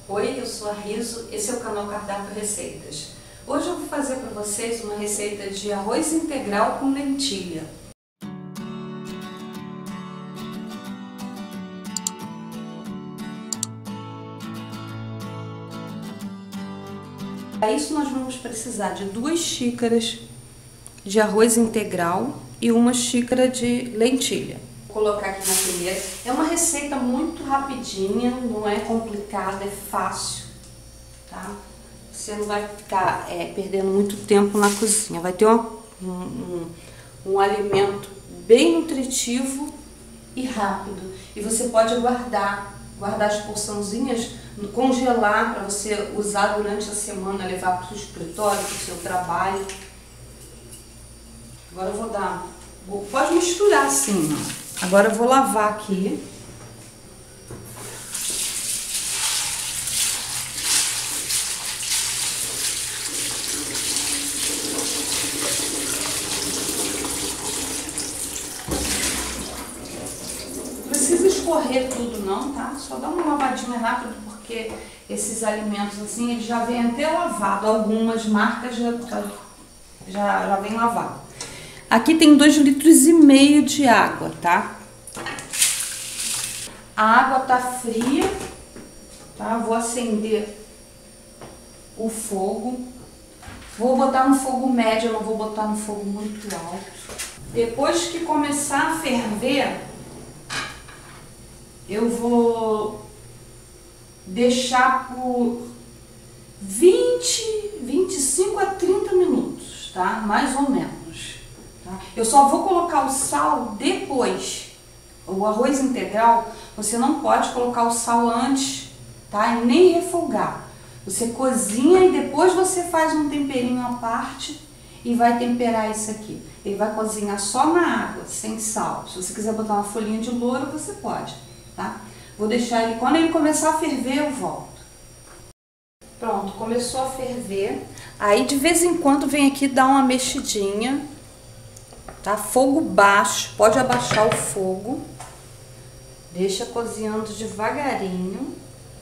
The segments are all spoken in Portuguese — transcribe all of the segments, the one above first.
Oi, eu sou a Riso, esse é o canal Cardápio Receitas. Hoje eu vou fazer para vocês uma receita de arroz integral com lentilha. Para isso nós vamos precisar de 2 xícaras de arroz integral e 1 xícara de lentilha. Vou colocar aqui na peneira. É uma receita muito rapidinha, não é complicada, é fácil, tá? Você não vai ficar perdendo muito tempo na cozinha. Vai ter um alimento bem nutritivo e rápido. E você pode guardar as porçãozinhas, congelar para você usar durante a semana, levar para o seu escritório, para o seu trabalho. Agora eu vou dar... Pode misturar assim, ó. Agora eu vou lavar aqui. Não precisa escorrer tudo não, tá? Só dá uma lavadinha rápida, porque esses alimentos assim, eles já vêm até lavado. Algumas marcas já vem lavado. Aqui tem 2,5 litros de água, tá? A água tá fria, tá? Vou acender o fogo. Vou botar no fogo médio, eu não vou botar no fogo muito alto. Depois que começar a ferver, eu vou deixar por 25 a 30 minutos, tá? Mais ou menos. Eu só vou colocar o sal depois. O arroz integral, você não pode colocar o sal antes, tá? E nem refogar. Você cozinha e depois você faz um temperinho à parte e vai temperar isso aqui. Ele vai cozinhar só na água, sem sal. Se você quiser botar uma folhinha de louro, você pode, tá? Vou deixar ele, quando ele começar a ferver, eu volto. Pronto, começou a ferver. Aí de vez em quando vem aqui dar uma mexidinha. Tá? Fogo baixo, pode abaixar o fogo, deixa cozinhando devagarinho,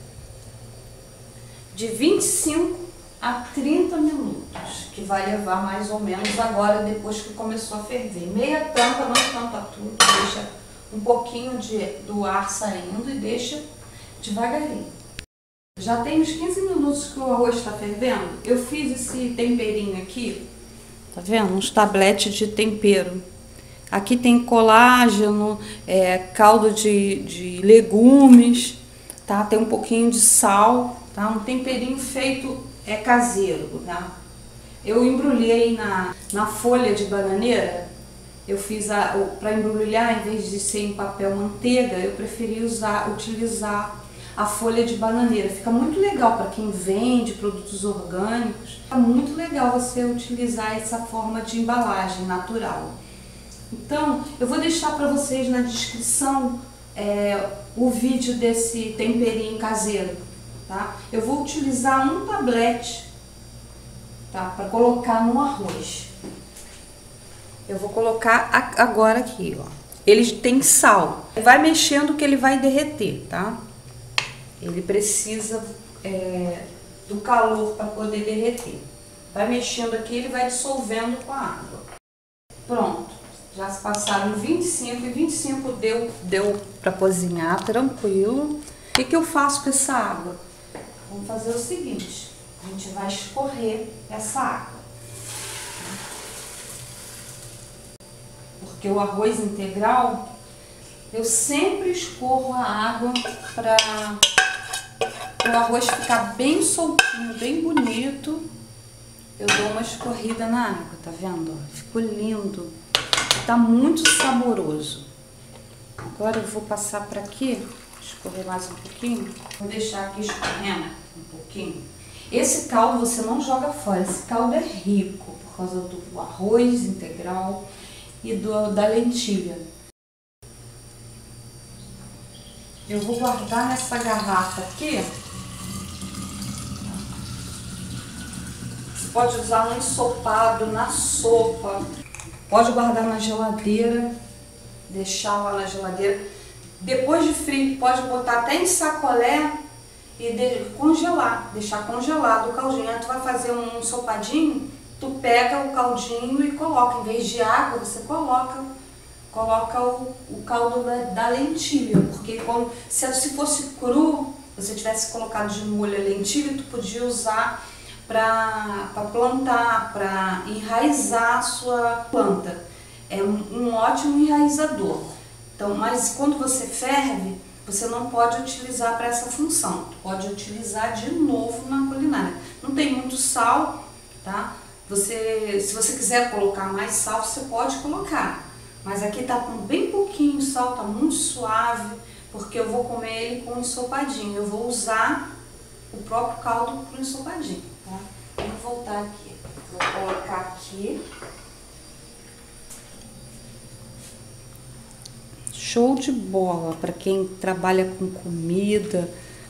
de 25 a 30 minutos, que vai levar mais ou menos agora, depois que começou a ferver. Meia tampa, não tampa tudo, deixa um pouquinho do ar saindo e deixa devagarinho. Já tem uns 15 minutos que o arroz está fervendo, eu fiz esse temperinho aqui. Tá vendo? Uns tabletes de tempero. Aqui tem colágeno, caldo de legumes, tá? Tem um pouquinho de sal, tá? Um temperinho feito caseiro, tá? Eu embrulhei na folha de bananeira. Eu fiz para embrulhar, em vez de ser em papel manteiga, eu preferi utilizar a folha de bananeira. Fica muito legal para quem vende produtos orgânicos. É muito legal você utilizar essa forma de embalagem natural. Então, eu vou deixar para vocês na descrição o vídeo desse temperinho caseiro, tá? Eu vou utilizar um tablete, tá? Para colocar no arroz. Eu vou colocar agora aqui, ó. Ele tem sal. Vai mexendo que ele vai derreter, tá? Ele precisa do calor para poder derreter. Vai mexendo aqui, ele vai dissolvendo com a água. Pronto, já se passaram 25 e 25 deu para cozinhar tranquilo. O que eu faço com essa água? Vamos fazer o seguinte, a gente vai escorrer essa água. Porque o arroz integral, eu sempre escorro a água para o arroz ficar bem soltinho, bem bonito. Eu dou uma escorrida na água, tá vendo? Ficou lindo. Tá muito saboroso. Agora eu vou passar para aqui, escorrer mais um pouquinho. Vou deixar aqui escorrendo um pouquinho. Esse caldo você não joga fora, esse caldo é rico por causa do arroz integral e da lentilha. Eu vou guardar nessa garrafa aqui. Você pode usar no ensopado, na sopa. Pode guardar na geladeira, deixar lá na geladeira. Depois de frio, pode botar até em sacolé e congelar, deixar congelado o caldinho. Aí tu vai fazer um ensopadinho, tu pega o caldinho e coloca, em vez de água, você coloca o caldo da lentilha, porque se fosse cru, você tivesse colocado de molho a lentilha, tu podia usar para plantar, para enraizar a sua planta. É um ótimo enraizador. Então, mas quando você ferve, você não pode utilizar para essa função. Tu pode utilizar de novo na culinária. Não tem muito sal, tá? Se você quiser colocar mais sal, você pode colocar. Mas aqui tá com bem pouquinho sal, tá muito suave, porque eu vou comer ele com ensopadinho. Eu vou usar o próprio caldo para o ensopadinho, tá? Vamos voltar aqui. Vou colocar aqui. Show de bola para quem trabalha com comida.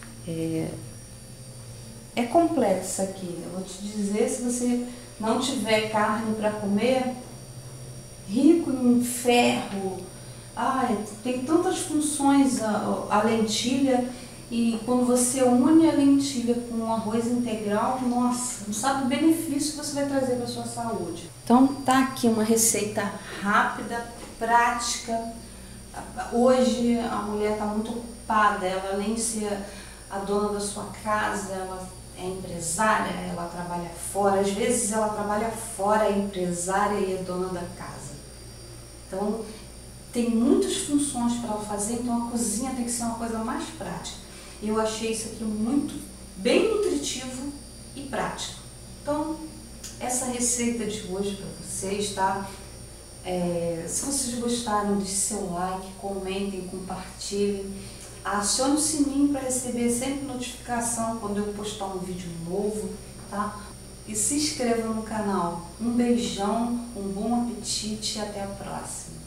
É completo isso aqui. Eu vou te dizer, se você não tiver carne para comer, rico em ferro, tem tantas funções a lentilha, e quando você une a lentilha com um arroz integral, nossa, não sabe o benefício que você vai trazer para a sua saúde. Então tá aqui uma receita rápida, prática. Hoje a mulher está muito ocupada, ela além de ser a dona da sua casa, ela é empresária, ela trabalha fora, às vezes ela trabalha fora, é empresária e é dona da casa. Então tem muitas funções para ela fazer, então a cozinha tem que ser uma coisa mais prática. Eu achei isso aqui bem nutritivo e prático. Então essa receita de hoje para vocês, tá? Se vocês gostaram, deixe seu like, comentem, compartilhem, acione o sininho para receber sempre notificação quando eu postar um vídeo novo, tá? E se inscreva no canal. Um beijão, um bom apetite e até a próxima.